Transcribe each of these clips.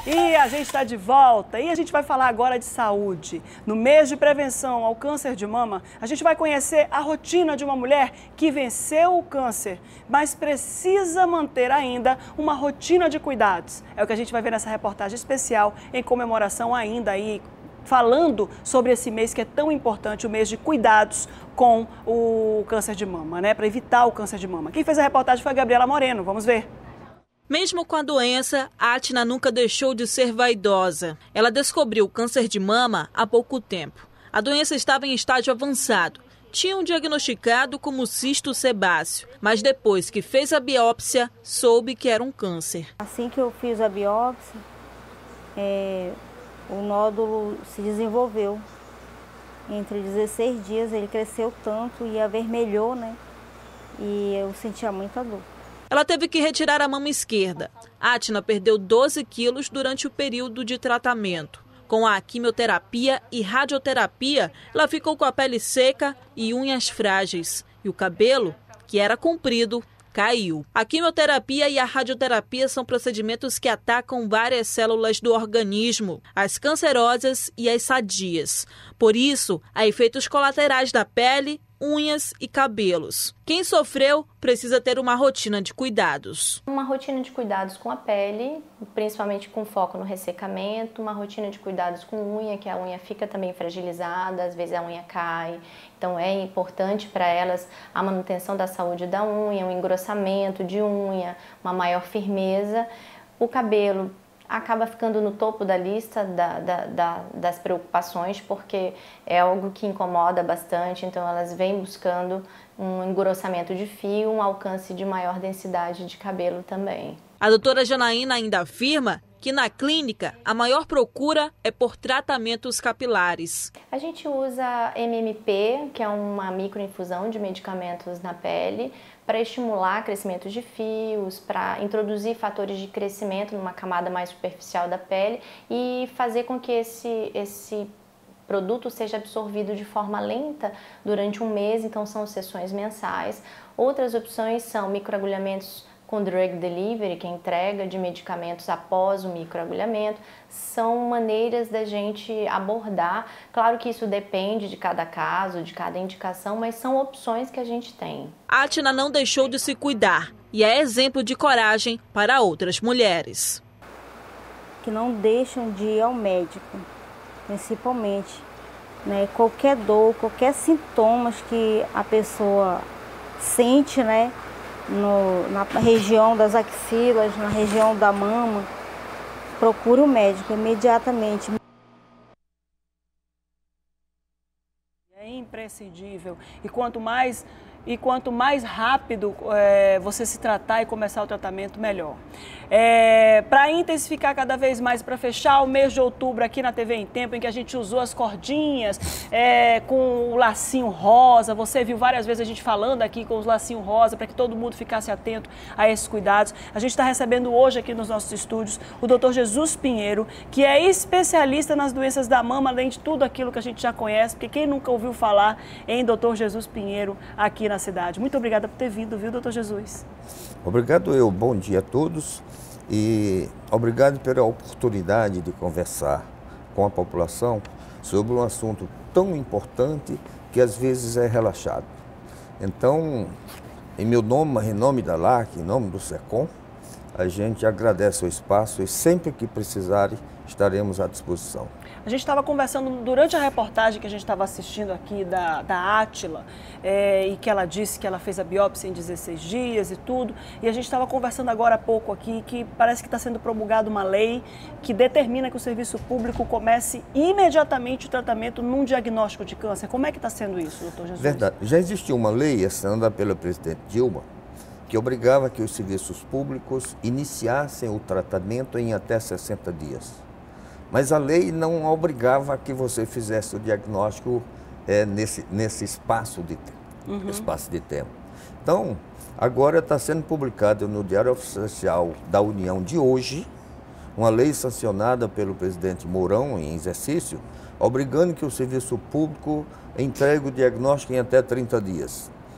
E a gente está de volta e a gente vai falar agora de saúde. No mês de prevenção ao câncer de mama, a gente vai conhecer a rotina de uma mulher que venceu o câncer, mas precisa manter ainda uma rotina de cuidados. É o que a gente vai ver nessa reportagem especial em comemoração ainda aí, falando sobre esse mês que é tão importante, o mês de cuidados com o câncer de mama, né? Para evitar o câncer de mama. Quem fez a reportagem foi a Gabriela Moreno. Vamos ver. Mesmo com a doença, Atna nunca deixou de ser vaidosa. Ela descobriu o câncer de mama há pouco tempo. A doença estava em estágio avançado. Tinham diagnosticado como cisto sebáceo, mas depois que fez a biópsia, soube que era um câncer. Assim que eu fiz a biópsia, o nódulo se desenvolveu. Entre 16 dias ele cresceu tanto e avermelhou, né? E eu sentia muita dor. Ela teve que retirar a mama esquerda. Atna perdeu 12 quilos durante o período de tratamento. Com a quimioterapia e radioterapia, ela ficou com a pele seca e unhas frágeis. E o cabelo, que era comprido, caiu. A quimioterapia e a radioterapia são procedimentos que atacam várias células do organismo, as cancerosas e as sadias. Por isso, há efeitos colaterais da pele, unhas e cabelos. Quem sofreu precisa ter uma rotina de cuidados. Uma rotina de cuidados com a pele, principalmente com foco no ressecamento, uma rotina de cuidados com unha, que a unha fica também fragilizada, às vezes a unha cai. Então é importante para elas a manutenção da saúde da unha, um engrossamento de unha, uma maior firmeza. O cabelo acaba ficando no topo da lista das preocupações, porque é algo que incomoda bastante, então elas vêm buscando um engrossamento de fio, um alcance de maior densidade de cabelo também. A doutora Janaína ainda afirma que na clínica a maior procura é por tratamentos capilares. A gente usa MMP, que é uma microinfusão de medicamentos na pele, para estimular crescimento de fios, para introduzir fatores de crescimento numa camada mais superficial da pele e fazer com que esse produto seja absorvido de forma lenta durante um mês, então são sessões mensais. Outras opções são microagulhamentos com drug delivery, que é entrega de medicamentos após o microagulhamento. São maneiras da gente abordar. Claro que isso depende de cada caso, de cada indicação, mas são opções que a gente tem. Atna não deixou de se cuidar e é exemplo de coragem para outras mulheres. Que não deixam de ir ao médico, principalmente, né? Qualquer dor, qualquer sintomas que a pessoa sente, né? Na região das axilas, na região da mama, procure o médico imediatamente. É imprescindível. E quanto mais rápido você se tratar e começar o tratamento, melhor. Para intensificar cada vez mais, para fechar o mês de outubro aqui na TV em Tempo, em que a gente usou as cordinhas com o lacinho rosa, você viu várias vezes a gente falando aqui com os lacinhos rosa, para que todo mundo ficasse atento a esses cuidados. A gente está recebendo hoje aqui nos nossos estúdios o Dr. Jesus Pinheiro, que é especialista nas doenças da mama, além de tudo aquilo que a gente já conhece, porque quem nunca ouviu falar em Dr. Jesus Pinheiro aqui na cidade. Muito obrigada por ter vindo, viu, doutor Jesus? Obrigado eu, bom dia a todos e obrigado pela oportunidade de conversar com a população sobre um assunto tão importante que às vezes é relaxado. Então, em meu nome, em nome da LAC, em nome do SECOM, a gente agradece o espaço e sempre que precisarem estaremos à disposição. A gente estava conversando durante a reportagem que a gente estava assistindo aqui da Átila, e que ela disse que ela fez a biópsia em 16 dias e tudo, e a gente estava conversando agora há pouco aqui que parece que está sendo promulgada uma lei que determina que o serviço público comece imediatamente o tratamento num diagnóstico de câncer. Como é que está sendo isso, doutor Jesus? Verdade. Já existiu uma lei assinada pela presidente Dilma que obrigava que os serviços públicos iniciassem o tratamento em até 60 dias. Mas a lei não obrigava que você fizesse o diagnóstico nesse espaço de tempo. Então, agora está sendo publicado no Diário Oficial da União de hoje, uma lei sancionada pelo presidente Mourão em exercício, obrigando que o serviço público entregue o diagnóstico em até 30 dias.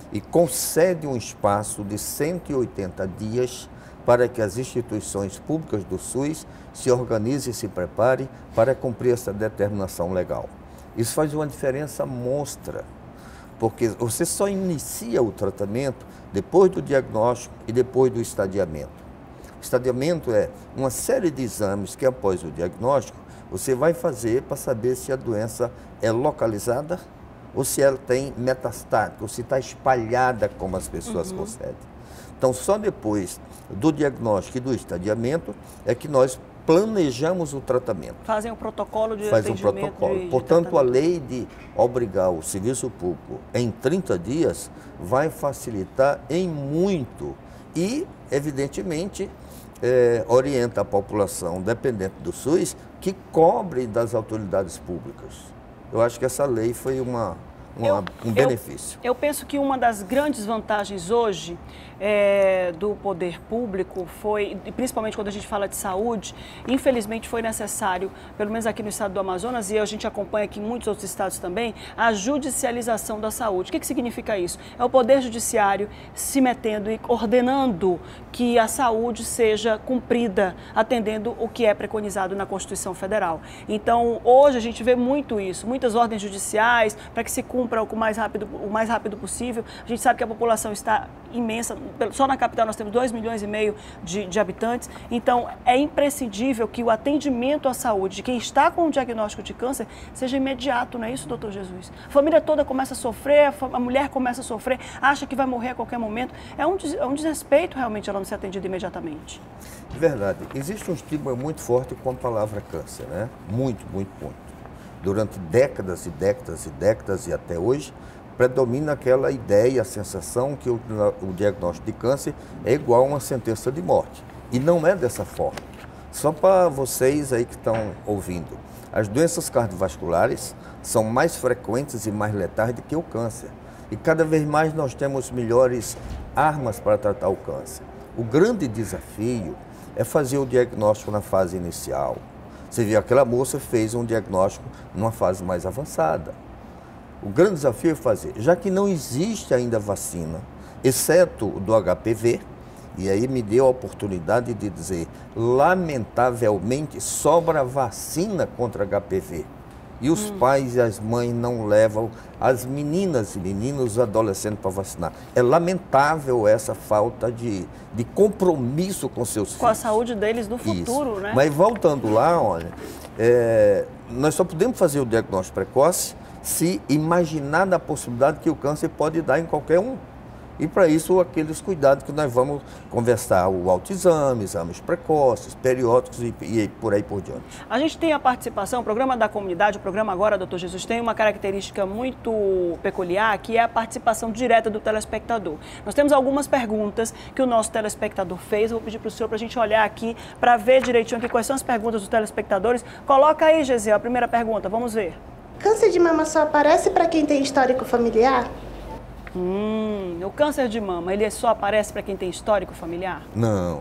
e concede um espaço de 180 dias para que as instituições públicas do SUS se organizem e se preparem para cumprir essa determinação legal. Isso faz uma diferença monstra, porque você só inicia o tratamento depois do diagnóstico e depois do estadiamento. O estadiamento é uma série de exames que, após o diagnóstico, você vai fazer para saber se a doença é localizada ou se ela tem metastática, ou se está espalhada, como as pessoas concedem. Então, só depois do diagnóstico e do estadiamento é que nós planejamos o tratamento. Fazem o protocolo de Faz um atendimento. protocolo. Portanto, a lei de obrigar o serviço público em 30 dias vai facilitar em muito e, evidentemente, orienta a população dependente do SUS que cobre das autoridades públicas. Eu acho que essa lei foi um benefício. Eu penso que uma das grandes vantagens hoje do poder público foi, principalmente quando a gente fala de saúde, infelizmente foi necessário, pelo menos aqui no estado do Amazonas, e a gente acompanha aqui em muitos outros estados também, a judicialização da saúde. O que significa isso? É o poder judiciário se metendo e ordenando que a saúde seja cumprida, atendendo o que é preconizado na Constituição Federal. Então, hoje a gente vê muito isso, muitas ordens judiciais para que se cumpra o mais rápido possível. A gente sabe que a população está imensa. Só na capital nós temos 2,5 milhões de habitantes, então é imprescindível que o atendimento à saúde de quem está com o diagnóstico de câncer seja imediato, não é isso, doutor Jesus? A família toda começa a sofrer, a mulher começa a sofrer, acha que vai morrer a qualquer momento. É um desrespeito realmente ela não ser atendida imediatamente. Verdade. Existe um estigma muito forte com a palavra câncer, né? Muito, muito, muito. Durante décadas e décadas e décadas e até hoje, predomina aquela ideia, a sensação que o diagnóstico de câncer é igual a uma sentença de morte. E não é dessa forma. Só para vocês aí que estão ouvindo, as doenças cardiovasculares são mais frequentes e mais letais do que o câncer. E cada vez mais nós temos melhores armas para tratar o câncer. O grande desafio é fazer o diagnóstico na fase inicial. Você viu, aquela moça fez um diagnóstico numa fase mais avançada. O grande desafio é fazer, já que não existe ainda vacina, exceto do HPV, e aí me deu a oportunidade de dizer, lamentavelmente sobra vacina contra HPV. E os pais e as mães não levam as meninas e meninos, os adolescentes para vacinar. É lamentável essa falta de compromisso com seus filhos. Com a saúde deles no futuro, Isso. Né? Mas voltando lá, olha, nós só podemos fazer o diagnóstico precoce se imaginar da possibilidade que o câncer pode dar em qualquer um. E para isso, aqueles cuidados que nós vamos conversar, o autoexame, exames precoces, periódicos e por aí por diante. A gente tem a participação, o programa da comunidade, o programa agora, doutor Jesus, tem uma característica muito peculiar, que é a participação direta do telespectador. Nós temos algumas perguntas que o nosso telespectador fez, eu vou pedir para o senhor para a gente olhar aqui, para ver direitinho aqui quais são as perguntas dos telespectadores. Coloca aí, Gesiel, a primeira pergunta, vamos ver. Câncer de mama só aparece para quem tem histórico familiar? O câncer de mama, ele só aparece para quem tem histórico familiar? Não.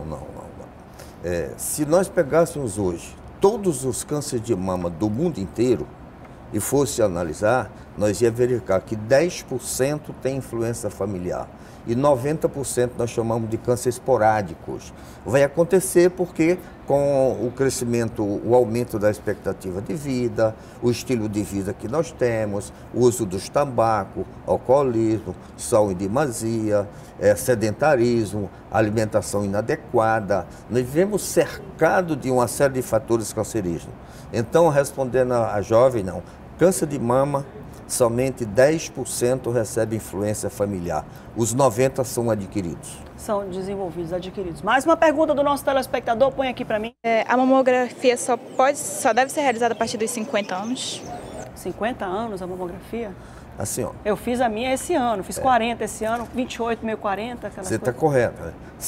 Se nós pegássemos hoje todos os cânceres de mama do mundo inteiro e fosse analisar, nós ia verificar que 10% tem influência familiar e 90% nós chamamos de câncer esporádicos. Vai acontecer porque com o crescimento, o aumento da expectativa de vida, o estilo de vida que nós temos, o uso dos tabaco, alcoolismo, sol em demasia, sedentarismo, alimentação inadequada, nós vivemos cercados de uma série de fatores cancerígenos. Então, respondendo a jovem, não, câncer de mama, somente 10% recebe influência familiar. Os 90% são adquiridos. São desenvolvidos, adquiridos. Mais uma pergunta do nosso telespectador, põe aqui para mim. A mamografia só deve ser realizada a partir dos 50 anos? 50 anos a mamografia? Assim, ó. Eu fiz a minha esse ano, fiz 40 esse ano, 28, meio 40. Você está correto.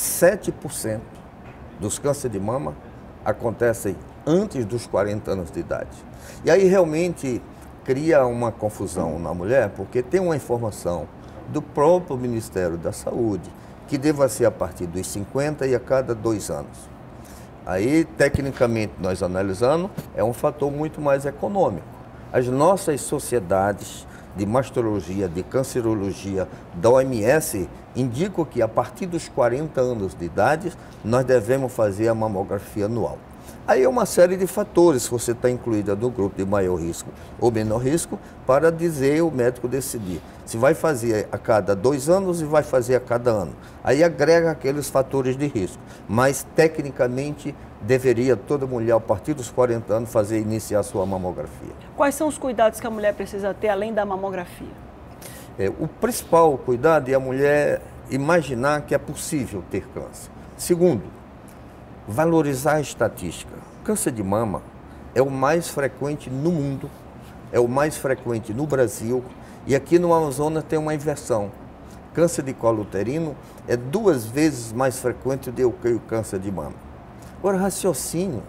7% dos cânceres de mama acontecem antes dos 40 anos de idade. E aí realmente cria uma confusão na mulher, porque tem uma informação do próprio Ministério da Saúde que deva ser a partir dos 50 e a cada 2 anos. Aí, tecnicamente, nós analisando, é um fator muito mais econômico. As nossas sociedades de mastologia, de cancerologia da OMS indicam que a partir dos 40 anos de idade nós devemos fazer a mamografia anual. Aí é uma série de fatores, se você está incluída no grupo de maior risco ou menor risco, para dizer o médico decidir se vai fazer a cada 2 anos e vai fazer a cada ano. Aí agrega aqueles fatores de risco, mas tecnicamente deveria toda mulher a partir dos 40 anos iniciar sua mamografia. Quais são os cuidados que a mulher precisa ter além da mamografia? O principal cuidado é a mulher imaginar que é possível ter câncer. Segundo, valorizar a estatística. O câncer de mama é o mais frequente no mundo, é o mais frequente no Brasil, e aqui no Amazonas tem uma inversão. Câncer de colo uterino é 2 vezes mais frequente do que o câncer de mama. Agora, raciocínio,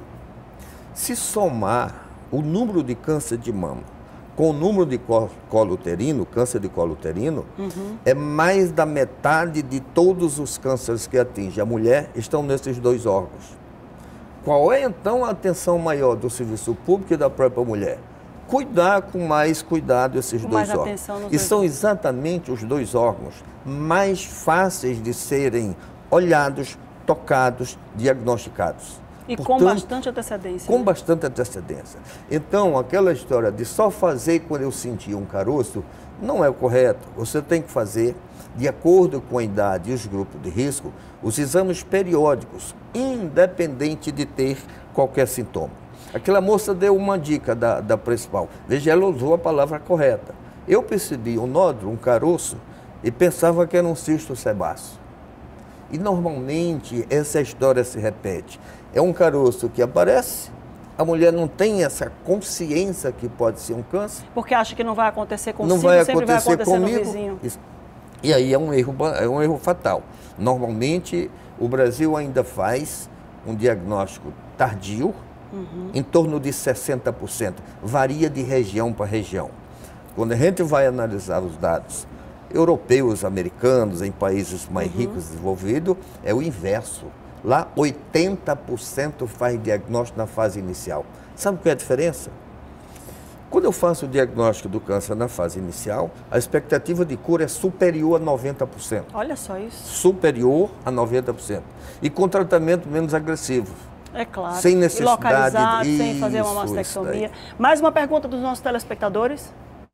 se somar o número de câncer de mama com o número de colo uterino, câncer de colo uterino, é mais da metade de todos os cânceres que atingem a mulher estão nesses 2 órgãos. Qual é, então, a atenção maior do serviço público e da própria mulher? Cuidar com mais cuidado esses 2 órgãos. E são exatamente os 2 órgãos mais fáceis de serem olhados, tocados, diagnosticados. E portanto, com bastante antecedência. Com bastante antecedência. Então, aquela história de só fazer quando eu sentir um caroço, não é o correto. Você tem que fazer, de acordo com a idade e os grupos de risco, os exames periódicos, independente de ter qualquer sintoma. Aquela moça deu uma dica da principal. Veja, ela usou a palavra correta. Eu percebi um nódulo, um caroço, e pensava que era um cisto sebáceo. E normalmente essa história se repete. É um caroço que aparece, a mulher não tem essa consciência que pode ser um câncer. Porque acha que não vai acontecer consigo, não vai sempre acontecer vai acontecer comigo. no vizinho. E aí é um erro fatal. Normalmente o Brasil ainda faz um diagnóstico tardio, em torno de 60%. Varia de região para região. Quando a gente vai analisar os dados europeus, americanos, em países mais ricos e desenvolvidos, é o inverso. Lá, 80% faz diagnóstico na fase inicial. Sabe qual é a diferença? Quando eu faço o diagnóstico do câncer na fase inicial, a expectativa de cura é superior a 90%. Olha só isso. Superior a 90%. E com tratamento menos agressivo. É claro. Sem necessidade localizado, de... sem fazer uma mastectomia. Mais uma pergunta dos nossos telespectadores.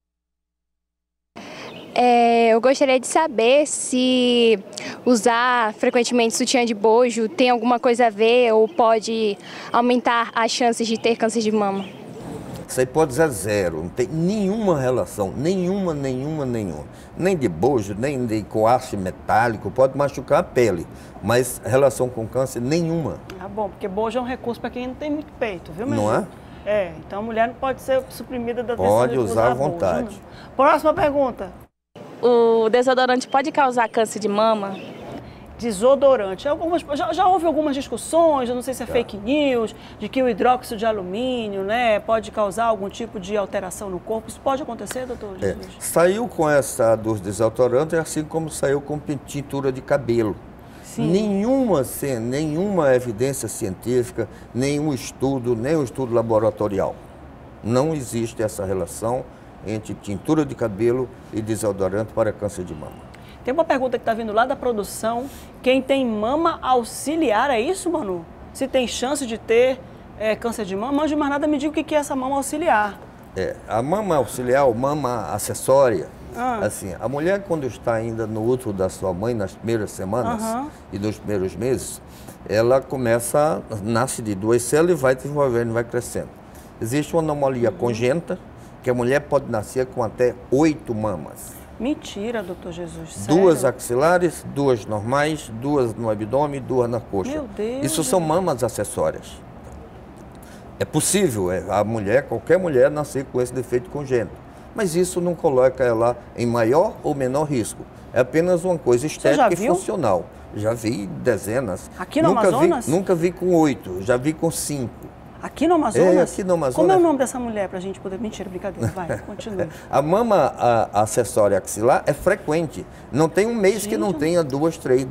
Eu gostaria de saber se usar frequentemente sutiã de bojo tem alguma coisa a ver ou pode aumentar as chances de ter câncer de mama. Essa hipótese é zero, não tem nenhuma relação, nenhuma. Nem de bojo, nem de coache metálico, pode machucar a pele, mas relação com câncer, nenhuma. Ah, bom, porque bojo é um recurso para quem não tem muito peito, viu, meu Não irmão? É, então a mulher não pode ser suprimida da decisão Pode de usar à bojo, vontade. não. Próxima pergunta. O desodorante pode causar câncer de mama? Desodorante. Já houve algumas discussões, eu não sei se é fake news, de que o hidróxido de alumínio, né, pode causar algum tipo de alteração no corpo. Isso pode acontecer, doutor Jesus? Saiu com essa dos desodorantes, assim como saiu com tintura de cabelo. Sim. Nenhuma evidência científica, nenhum estudo laboratorial. Não existe essa relação entre tintura de cabelo e desodorante para câncer de mama. Tem uma pergunta que está vindo lá da produção. Quem tem mama auxiliar, é isso, Manu? Se tem chance de ter câncer de mama? Antes de mais nada, me diga o que é essa mama auxiliar. A mama auxiliar, mama acessória, assim, a mulher quando está ainda no útero da sua mãe, nas primeiras semanas e nos primeiros meses, ela nasce de 2 células e vai desenvolvendo, vai crescendo. Existe uma anomalia congênita, que a mulher pode nascer com até 8 mamas. Mentira, doutor Jesus, sério? 2 axilares, 2 normais, 2 no abdômen, 2 na coxa. Meu Deus! Isso são mamas acessórias. É possível, qualquer mulher nascer com esse defeito congênito. Mas isso não coloca ela em maior ou menor risco. É apenas uma coisa estética e funcional. Já vi dezenas. Aqui no Amazonas? Nunca vi com 8, já vi com 5. Aqui no Amazonas? Aqui no Amazonas. Como é o nome dessa mulher para a gente poder... Mentira, brincadeira, vai, continue. A mama acessória axilar é frequente. Não tem um mês que não tenha 2, 3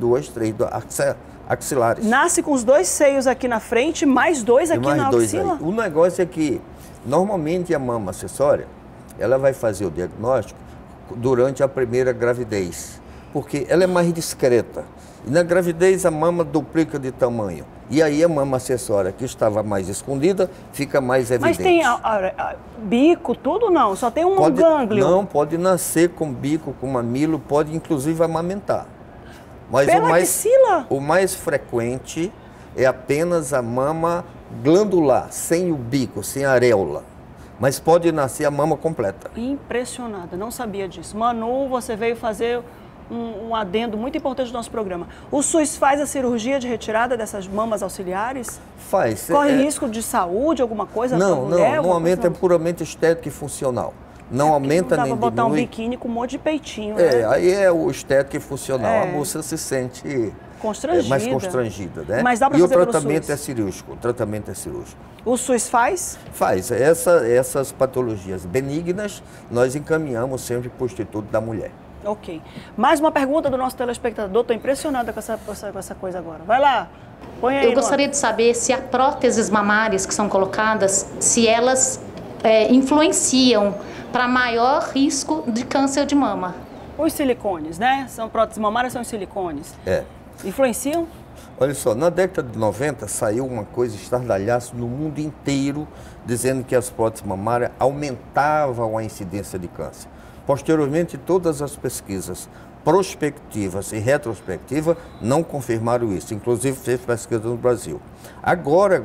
axilares. Nasce com os 2 seios aqui na frente, mais 2 aqui na axila? O negócio é que, normalmente, a mama acessória, ela vai fazer o diagnóstico durante a primeira gravidez, porque ela é mais discreta. E na gravidez a mama duplica de tamanho. E aí a mama acessória, que estava mais escondida, fica mais evidente. Mas tem bico, tudo não? Só tem um gânglio? Não, pode nascer com bico, com mamilo, pode inclusive amamentar. Mas o mais frequente é apenas a mama glandular, sem o bico, sem a areola. Mas pode nascer a mama completa. Impressionada, não sabia disso. Manu, você veio fazer um adendo muito importante do nosso programa. O SUS faz a cirurgia de retirada dessas mamas auxiliares? Faz. Corre risco de saúde, alguma coisa? Não, normalmente é puramente estético e funcional. Não aumenta nem diminui. Não dá pra botar um biquíni com um monte de peitinho, né? Aí é o estético e funcional. A moça se sente mais constrangida, né? Mas dá pra fazer pelo o tratamento SUS? É cirúrgico. O tratamento é cirúrgico. O SUS faz? Faz. Essas patologias benignas, nós encaminhamos sempre para o Instituto da Mulher. Ok. Mais uma pergunta do nosso telespectador. Estou impressionada com essa coisa agora. Vai lá. Põe aí. Eu gostaria de saber se as próteses mamárias que são colocadas, se elas influenciam para maior risco de câncer de mama. Os silicones, né? São próteses mamárias, são os silicones. Influenciam? Olha só, na década de 90 saiu uma coisa estardalhaço no mundo inteiro, dizendo que as próteses mamárias aumentavam a incidência de câncer. Posteriormente, todas as pesquisas prospectivas e retrospectivas não confirmaram isso, inclusive fez pesquisa no Brasil. Agora,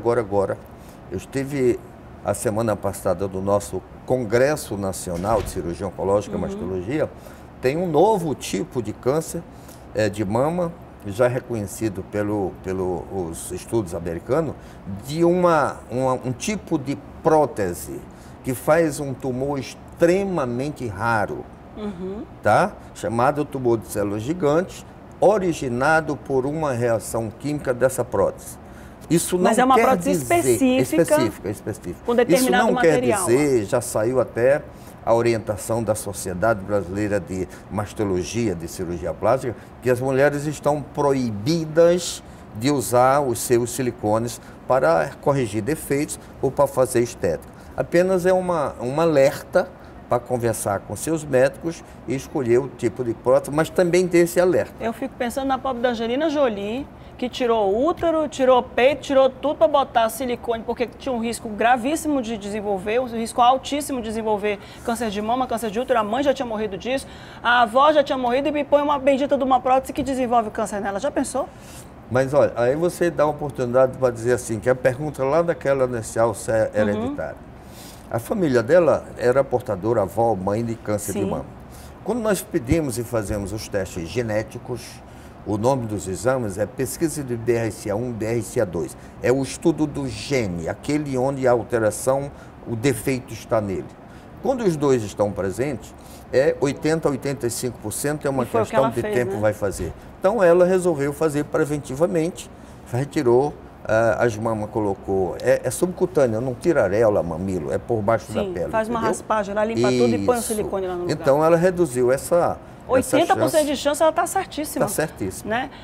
eu estive a semana passada no nosso Congresso Nacional de Cirurgia Oncológica e Mastologia, tem um novo tipo de câncer de mama, já reconhecido pelos estudos americanos, de um tipo de prótese que faz um tumor extremamente raro, tá? Chamado tumor de células gigantes, originado por uma reação química dessa prótese. Isso não Mas é uma quer prótese dizer, específica específica. com determinado material. Isso não quer dizer, já saiu até a orientação da Sociedade Brasileira de Mastologia, de Cirurgia Plástica, que as mulheres estão proibidas de usar os seus silicones para corrigir defeitos ou para fazer estética. Apenas é um alerta para conversar com seus médicos e escolher o tipo de prótese, mas também ter esse alerta. Eu fico pensando na pobre da Angelina Jolie, que tirou o útero, tirou o peito, tirou tudo para botar silicone, porque tinha um risco gravíssimo de desenvolver, um risco altíssimo de desenvolver câncer de mama, câncer de útero. A mãe já tinha morrido disso, a avó já tinha morrido e me põe uma bendita de uma prótese que desenvolve o câncer nela. Já pensou? Mas olha, aí você dá a oportunidade para dizer assim, que a pergunta lá daquela inicial se é hereditária. A família dela era portadora, avó, mãe de câncer de mama. Quando nós pedimos e fazemos os testes genéticos, o nome dos exames é pesquisa de BRCA1 e BRCA2. É o estudo do gene, aquele onde a alteração, o defeito está nele. Quando os dois estão presentes, 80% a 85% é uma questão de tempo, né? Vai fazer. Então ela resolveu fazer preventivamente, retirou as mamas, colocou, é subcutâneo, não tira areola, mamilo, é por baixo da pele. Faz uma raspagem, ela limpa tudo e põe o silicone lá no lugar. Então ela reduziu essa 80% de chance, ela está certíssima. Está certíssima. Né?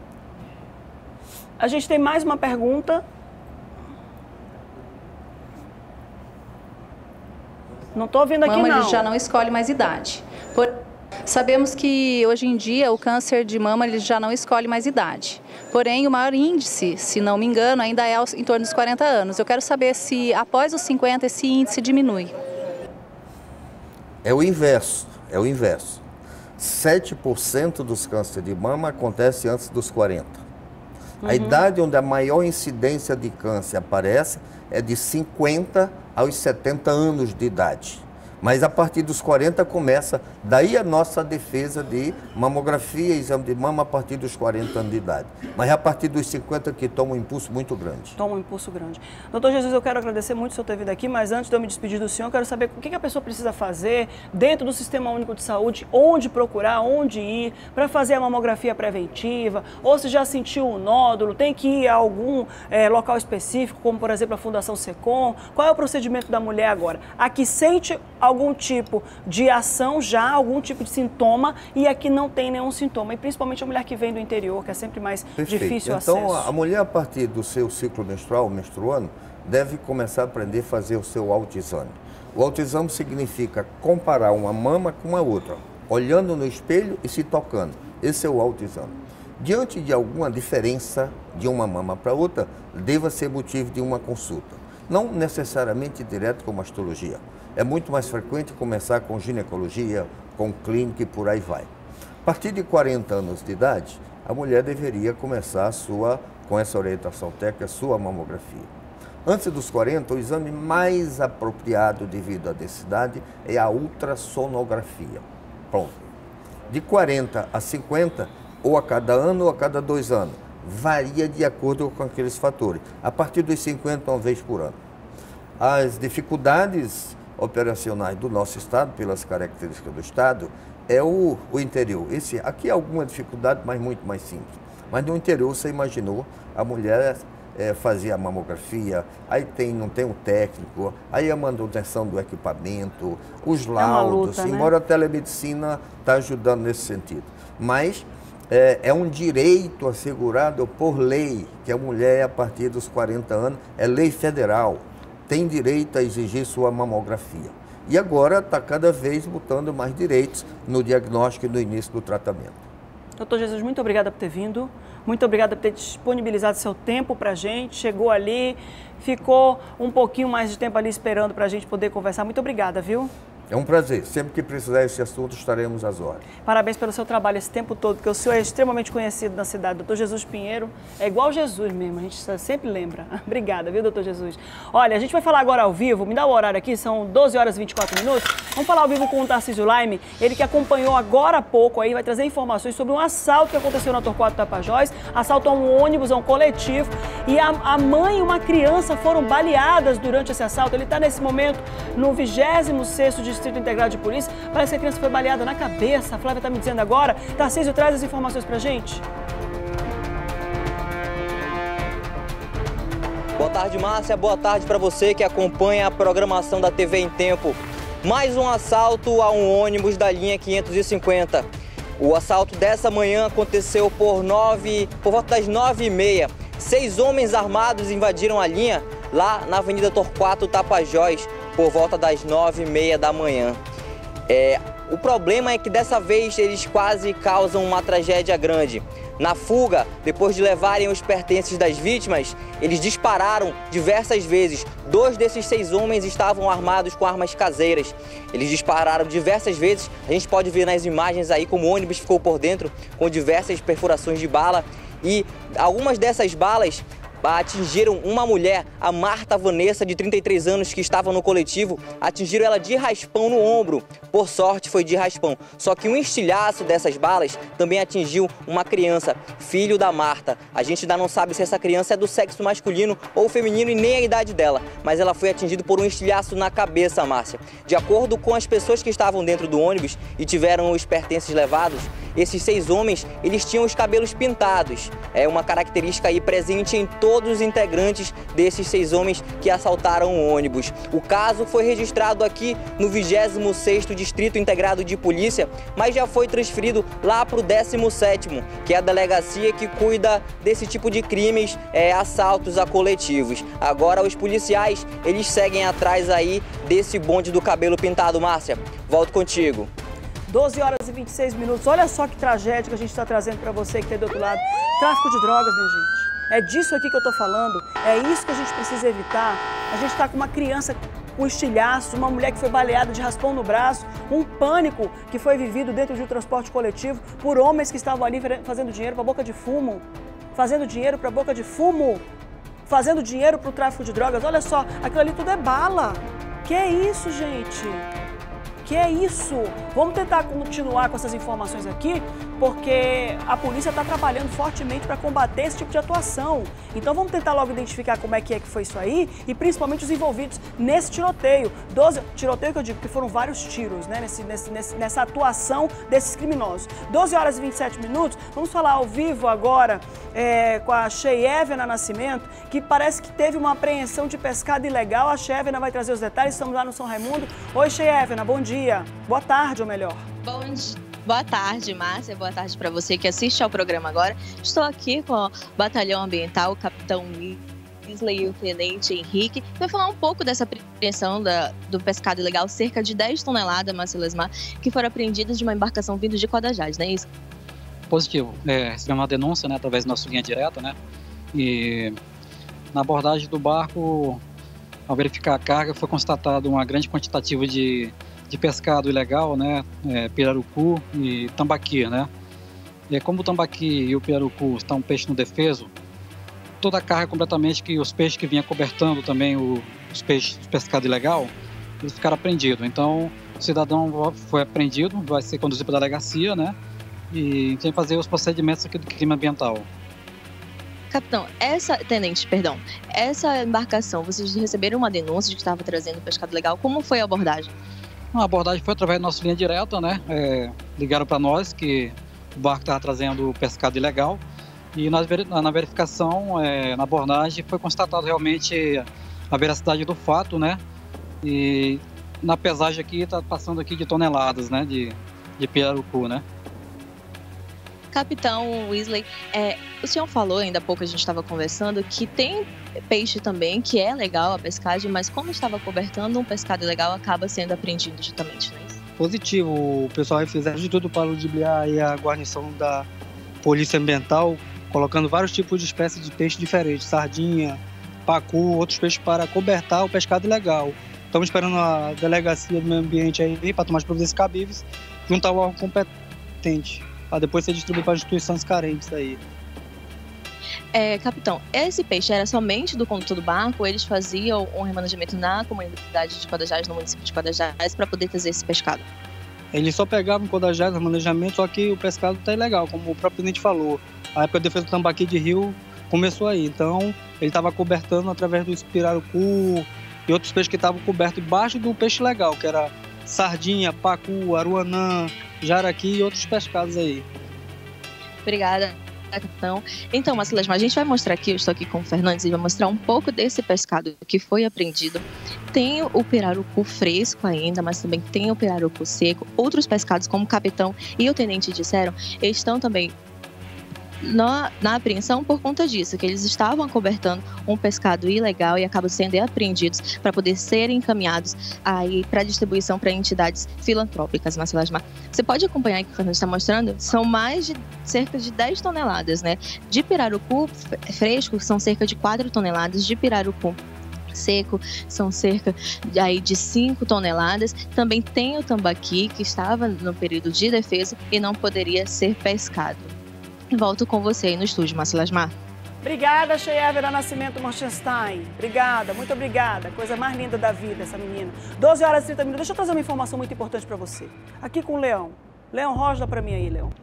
A gente tem mais uma pergunta. Não estou ouvindo aqui, mama, não. Ele já não escolhe mais idade. Sabemos que hoje em dia o câncer de mama ele já não escolhe mais idade. Porém, o maior índice, se não me engano, ainda é em torno dos 40 anos. Eu quero saber se após os 50 esse índice diminui. É o inverso, 7% dos cânceres de mama acontece antes dos 40. A idade onde a maior incidência de câncer aparece é de 50 aos 70 anos de idade. Mas a partir dos 40 começa, daí a nossa defesa de mamografia e exame de mama a partir dos 40 anos de idade. Mas a partir dos 50 que toma um impulso muito grande. Toma um impulso grande. Doutor Jesus, eu quero agradecer muito o senhor ter vindo aqui, mas antes de eu me despedir do senhor, eu quero saber o que a pessoa precisa fazer dentro do Sistema Único de Saúde, onde procurar, onde ir, para fazer a mamografia preventiva, ou se já sentiu um nódulo, tem que ir a algum local específico, como por exemplo a Fundação Secom. Qual é o procedimento da mulher agora? A que sente algum tipo de ação já, algum tipo de sintoma, e aqui não tem nenhum sintoma, e principalmente a mulher que vem do interior, que é sempre mais difícil o acesso. Então, a mulher, a partir do seu ciclo menstrual, menstruando, deve começar a aprender a fazer o seu autoexame. O autoexame significa comparar uma mama com a outra, olhando no espelho e se tocando. Esse é o autoexame. Diante de alguma diferença de uma mama para outra, deva ser motivo de uma consulta. Não necessariamente direto com mastologia. É muito mais frequente começar com ginecologia, com clínica e por aí vai. A partir de 40 anos de idade, a mulher deveria começar com essa orientação técnica, a sua mamografia. Antes dos 40, o exame mais apropriado devido à densidade é a ultrassonografia. Pronto. De 40 a 50, ou a cada ano ou a cada 2 anos. Varia de acordo com aqueles fatores. A partir dos 50, uma vez por ano. As dificuldades operacionais do nosso estado, pelas características do estado, é o interior. Aqui há alguma dificuldade, mas muito mais simples. Mas no interior, você imaginou, a mulher fazia a mamografia, aí não tem o técnico, aí a manutenção do equipamento, os laudos, luta, embora né? a telemedicina está ajudando nesse sentido. Mas é um direito assegurado por lei, que a mulher, a partir dos 40 anos, é lei federal, tem direito a exigir sua mamografia. E agora está cada vez botando mais direitos no diagnóstico e no início do tratamento. Doutor Jesus, muito obrigada por ter vindo, muito obrigada por ter disponibilizado seu tempo para a gente, chegou ali, ficou um pouquinho mais de tempo ali esperando para a gente poder conversar. Muito obrigada, viu? É um prazer. Sempre que precisar desse assunto, estaremos às ordens. Parabéns pelo seu trabalho esse tempo todo, porque o senhor é extremamente conhecido na cidade. Doutor Jesus Pinheiro é igual Jesus mesmo, a gente sempre lembra. Obrigada, viu, doutor Jesus? Olha, a gente vai falar agora ao vivo, me dá o horário aqui, são 12 horas e 24 minutos. Vamos falar ao vivo com o Tarcísio Laime, ele que acompanhou agora há pouco aí, vai trazer informações sobre um assalto que aconteceu na Torquato Tapajós, assalto a um ônibus, a um coletivo, e a mãe e uma criança foram baleadas durante esse assalto. Ele está nesse momento no 26º Distrito Integrado de Polícia. Parece que a criança foi baleada na cabeça. A Flávia está me dizendo agora. Tarcísio, traz as informações pra gente. Boa tarde, Márcia. Boa tarde para você que acompanha a programação da TV em Tempo. Mais um assalto a um ônibus da linha 550. O assalto dessa manhã aconteceu por volta das 9h30. 6 homens armados invadiram a linha lá na Avenida Torquato Tapajós por volta das 9h30 da manhã. O problema é que dessa vez eles quase causam uma tragédia grande. Na fuga, depois de levarem os pertences das vítimas, eles dispararam diversas vezes. 2 desses 6 homens estavam armados com armas caseiras. Eles dispararam diversas vezes. A gente pode ver nas imagens aí como o ônibus ficou por dentro com diversas perfurações de bala. E algumas dessas balas atingiram uma mulher, a Marta Vanessa, de 33 anos, que estava no coletivo. Atingiram ela de raspão no ombro. Por sorte, foi de raspão. Só que um estilhaço dessas balas também atingiu uma criança, filho da Marta. A gente ainda não sabe se essa criança é do sexo masculino ou feminino e nem a idade dela, mas ela foi atingida por um estilhaço na cabeça, Márcia. De acordo com as pessoas que estavam dentro do ônibus e tiveram os pertences levados, esses 6 homens, eles tinham os cabelos pintados. É uma característica aí presente em todos os integrantes desses 6 homens que assaltaram o ônibus. O caso foi registrado aqui no 26º Distrito Integrado de Polícia, mas já foi transferido lá para o 17º, que é a delegacia que cuida desse tipo de crimes, assaltos a coletivos. Agora os policiais, eles seguem atrás aí desse bonde do cabelo pintado. Márcia, volto contigo. 12 horas e 26 minutos. Olha só que tragédia que a gente está trazendo para você que está do outro lado. Tráfico de drogas, minha gente. É disso aqui que eu estou falando. É isso que a gente precisa evitar. A gente está com uma criança com estilhaço, uma mulher que foi baleada de raspão no braço, um pânico que foi vivido dentro de um transporte coletivo por homens que estavam ali fazendo dinheiro para boca de fumo. Fazendo dinheiro para boca de fumo. Fazendo dinheiro para o tráfico de drogas. Olha só, aquilo ali tudo é bala. Que é isso, gente? Que é isso? Vamos tentar continuar com essas informações aqui, porque a polícia está trabalhando fortemente para combater esse tipo de atuação. Então vamos tentar logo identificar como é que foi isso aí e principalmente os envolvidos nesse tiroteio. Tiroteio que eu digo que foram vários tiros, né, nessa atuação desses criminosos. 12 horas e 27 minutos, vamos falar ao vivo agora com a Cheyevna Nascimento, que parece que teve uma apreensão de pescado ilegal. A Cheyevna vai trazer os detalhes, estamos lá no São Raimundo. Oi, Cheyevna, bom dia. Boa tarde, ou melhor. Boa tarde, Márcia. Boa tarde para você que assiste ao programa agora. Estou aqui com o Batalhão Ambiental, o Capitão Wesley e o tenente Henrique. Vai falar um pouco dessa apreensão do pescado ilegal, cerca de 10 toneladas, Márcio Lesmar, que foram apreendidas de uma embarcação vindo de Codajás, não é isso? Positivo. Recebemos uma denúncia, né, através da nossa linha direta, né? E na abordagem do barco, ao verificar a carga, foi constatado uma grande quantitativa de pescado ilegal, né? Pirarucu e tambaqui, né? E como o tambaqui e o pirarucu estão peixe no defeso, toda a carga completamente, que os peixes que vinham cobertando também os peixes de pescado ilegal, eles ficaram apreendidos. Então, o cidadão foi apreendido, vai ser conduzido para a delegacia, né? E tem que fazer os procedimentos aqui do crime ambiental. Capitão, essa embarcação, vocês receberam uma denúncia de que estava trazendo pescado ilegal. Como foi a abordagem? A abordagem foi através da nossa linha direta, né? Ligaram para nós que o barco estava trazendo pescado ilegal. E na verificação, na abordagem, foi constatado realmente a veracidade do fato, né? E na pesagem aqui, está passando aqui de toneladas, né? De pirarucu, né? Capitão Wesley, o senhor falou, ainda há pouco a gente estava conversando, que tem peixe também, que é legal a pescagem, mas como estava cobertando um pescado ilegal, acaba sendo apreendido justamente, não é isso? Positivo, o pessoal vai fazer de tudo para ludibriar aí a guarnição da Polícia Ambiental, colocando vários tipos de espécies de peixe diferentes, sardinha, pacu, outros peixes para cobertar o pescado ilegal. Estamos esperando a delegacia do meio ambiente aí para tomar as providências cabíveis, juntar o órgão competente, para depois ser distribuído para instituições carentes aí. Capitão, esse peixe era somente do condutor do barco ou eles faziam um remanejamento na comunidade de Codajás, no município de Codajás, para poder trazer esse pescado? Eles só pegavam em Codajás, remanejamento, só que o pescado está ilegal, como o próprio tenente falou. A época de defesa do tambaqui de rio começou aí, então ele estava cobertando através do pirarucu e outros peixes que estavam cobertos embaixo do peixe legal, que era sardinha, pacu, aruanã, jaraqui e outros pescados aí. Obrigada, capitão. Então, Márcio Lesmar, a gente vai mostrar aqui, eu estou aqui com o Fernandes, e vai mostrar um pouco desse pescado que foi apreendido. Tem o pirarucu fresco ainda, mas também tem o pirarucu seco. Outros pescados, como o capitão e o tenente disseram, estão também na apreensão por conta disso, que eles estavam acobertando um pescado ilegal e acabam sendo apreendidos para poder serem encaminhados aí para distribuição para entidades filantrópicas. Márcio Lesmar, você pode acompanhar aqui o que a gente está mostrando? São mais de cerca de 10 toneladas, né? De pirarucu fresco são cerca de 4 toneladas, de pirarucu seco são cerca de 5 toneladas. Também tem o tambaqui, que estava no período de defesa e não poderia ser pescado. Volto com você aí no estúdio, Márcio Lesmar. Obrigada, Cheyevera Nascimento Morchenstein. Obrigada, muito obrigada. Coisa mais linda da vida, essa menina. 12 horas e 30 minutos. Deixa eu trazer uma informação muito importante para você. Aqui com o Leão. Leão, roja para mim aí, Leão.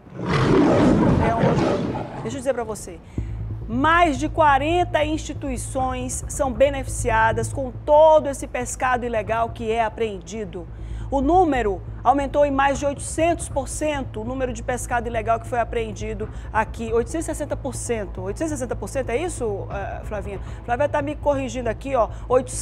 Leão, roja. Deixa eu dizer para você. Mais de 40 instituições são beneficiadas com todo esse pescado ilegal que é apreendido. O número aumentou em mais de 800%, o número de pescado ilegal que foi apreendido aqui, 860%. 860% é isso, Flavinha? Flavinha está me corrigindo aqui, ó,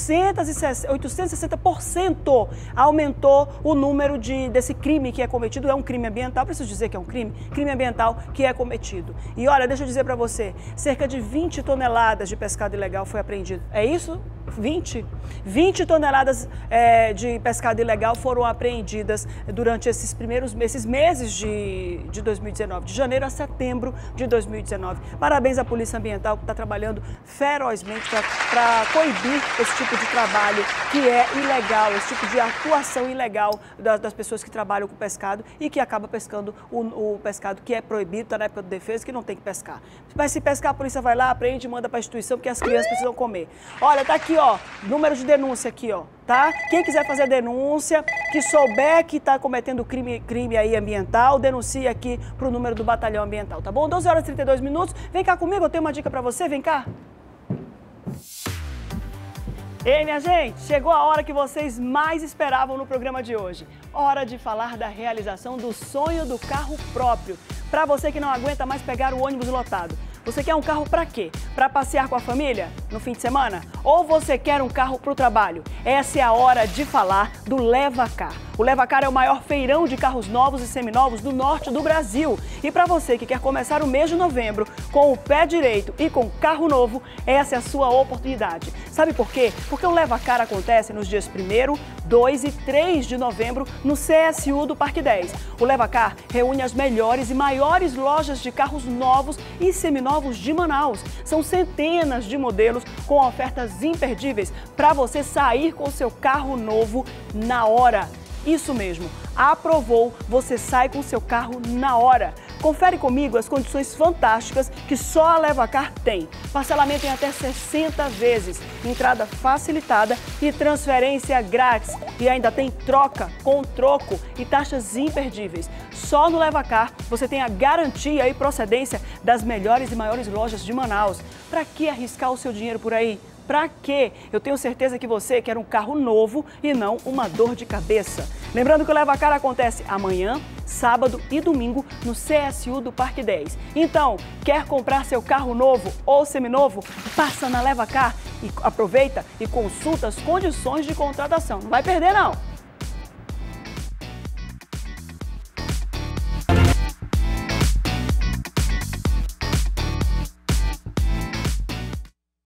860% aumentou o número desse crime que é cometido. É um crime ambiental, preciso dizer que é um crime ambiental que é cometido. E olha, deixa eu dizer para você, cerca de 20 toneladas de pescado ilegal foi apreendido. É isso? 20 toneladas de pescado ilegal foram apreendidas durante esses meses de 2019, de janeiro a setembro de 2019. Parabéns à Polícia Ambiental, que está trabalhando ferozmente para coibir esse tipo de trabalho que é ilegal, esse tipo de atuação ilegal das pessoas que trabalham com pescado e que acaba pescando o pescado que é proibido, está na época de defesa, que não tem que pescar. Mas se pescar, a polícia vai lá, aprende e manda para a instituição, porque as crianças precisam comer. Olha, tá aqui, ó, número de denúncia aqui, ó, tá? Quem quiser fazer denúncia, que souber que está cometendo crime aí ambiental, denuncie aqui pro número do Batalhão Ambiental, tá bom? 12 horas e 32 minutos. Vem cá comigo, eu tenho uma dica para você, vem cá. Ei, minha gente, chegou a hora que vocês mais esperavam no programa de hoje. Hora de falar da realização do sonho do carro próprio. Para você que não aguenta mais pegar o ônibus lotado. Você quer um carro para quê? Para passear com a família no fim de semana? Ou você quer um carro para o trabalho? Essa é a hora de falar do Leva Car. O Levacar é o maior feirão de carros novos e seminovos do norte do Brasil. E para você que quer começar o mês de novembro com o pé direito e com carro novo, essa é a sua oportunidade. Sabe por quê? Porque o Levacar acontece nos dias 1º, 2 e 3 de novembro no CSU do Parque 10. O Levacar reúne as melhores e maiores lojas de carros novos e seminovos de Manaus. São centenas de modelos com ofertas imperdíveis para você sair com o seu carro novo na hora. Isso mesmo, aprovou, você sai com o seu carro na hora. Confere comigo as condições fantásticas que só a Levacar tem. Parcelamento em até 60 vezes, entrada facilitada e transferência grátis. E ainda tem troca com troco e taxas imperdíveis. Só no Levacar você tem a garantia e procedência das melhores e maiores lojas de Manaus. Para que arriscar o seu dinheiro por aí? Pra quê? Eu tenho certeza que você quer um carro novo e não uma dor de cabeça. Lembrando que o Levacar acontece amanhã, sábado e domingo no CSU do Parque 10. Então, quer comprar seu carro novo ou seminovo? Passa na Levacar e aproveita e consulta as condições de contratação. Não vai perder, não!